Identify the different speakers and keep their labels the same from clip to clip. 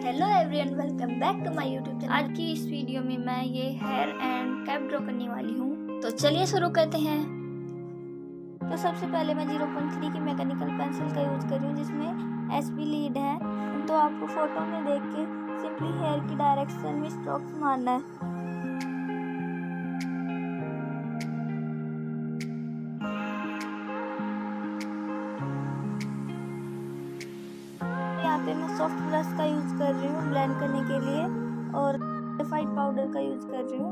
Speaker 1: Hello everyone, welcome back to my YouTube channel. आज की इस वीडियो में मैं ये हेयर एंड कैप ड्रॉ करने वाली हूँ। तो चलिए शुरू करते हैं। तो सबसे पहले मैं 0.3 की मैकेनिकल पेंसिल का यूज कर रही हूँ, जिसमें एसबी लीड है। तो आपको फोटो में देख के सिंपली हेयर की डायरेक्शन में स्ट्रोक्स मारना है। यहाँ पे मैं सॉफ्ट ब्रश का यूज कर रही हूँ ब्लेंड करने के लिए, और ग्रेफाइट पाउडर का यूज कर रही हूँ।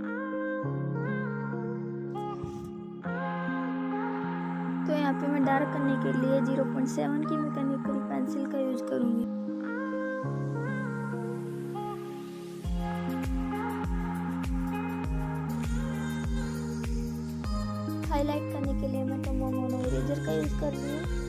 Speaker 1: तो यहाँ पे मैं डार्क करने के लिए 0.7 की मैकेनिकल पेंसिल का यूज करूँगी। हाईलाइट करने के लिए मैं tombow इरेजर का यूज कर रही हूँ।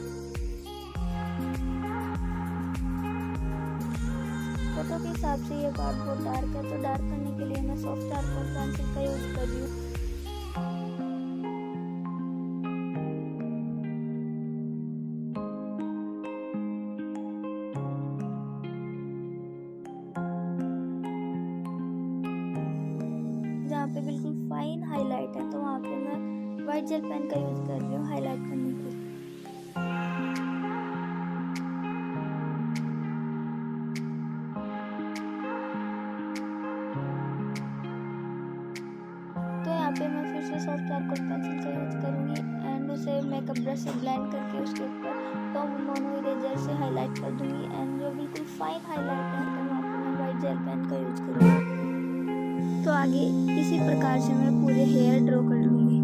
Speaker 1: फोटो के हिसाब से ये पार्ट बहुत डार्क है, तो डार्क करने के लिए मैं सॉफ्ट चारकोल पेंसिल का यूज कर रही हूँ। जहाँ पे बिल्कुल फाइन हाईलाइट है, तो वहाँ पे मैं वाइट जेल पेन का यूज कर रही हूँ हाईलाइट करने के लिए। तो यहाँ पे मैं फिर से सॉफ्ट चारकोल पेंसिल का यूज करूँगी एंड उसे मेकअप ब्रश से ब्लेंड करके उसके ऊपर tombow इरेजर से हाईलाइट कर दूँगी। एंड जो बिल्कुल फाइन हाईलाइट है, तो वहाँ पे मैं वाइट जेल पेन का यूज करूँगी। तो आगे इसी प्रकार से मैं पूरे हेयर ड्रॉ कर लूँगी।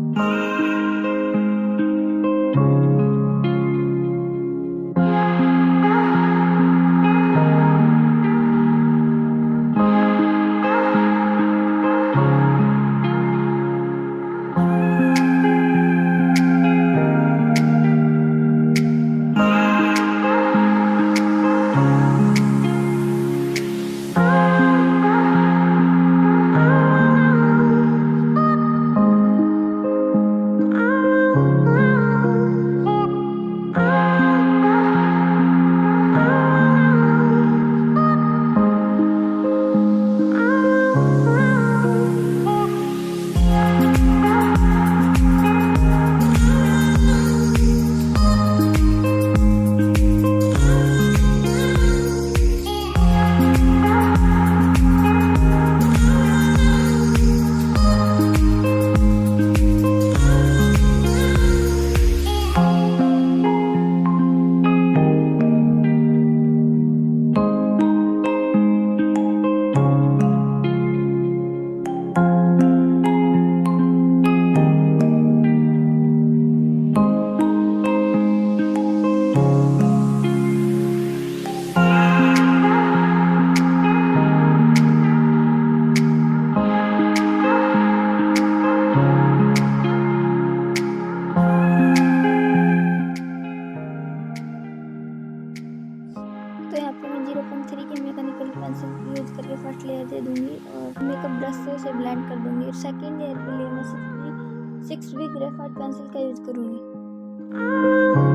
Speaker 1: तो यहाँ पे मैं 0.3 की मैकेनिकल पेंसिल यूज करके फर्स्ट लेयर दे दूंगी और मेकअप ब्रश से उसे ब्लेंड कर दूंगी। और सेकंड लेयर के लिए मैं 6B ग्रेफाइट पेंसिल का यूज करूंगी।